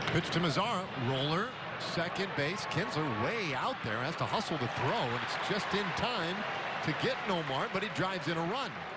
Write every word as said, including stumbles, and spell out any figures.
Pitch to Mazara. Roller. Second base. Kinsler way out there. Has to hustle to throw. And it's just in time to get Nomar. But he drives in a run.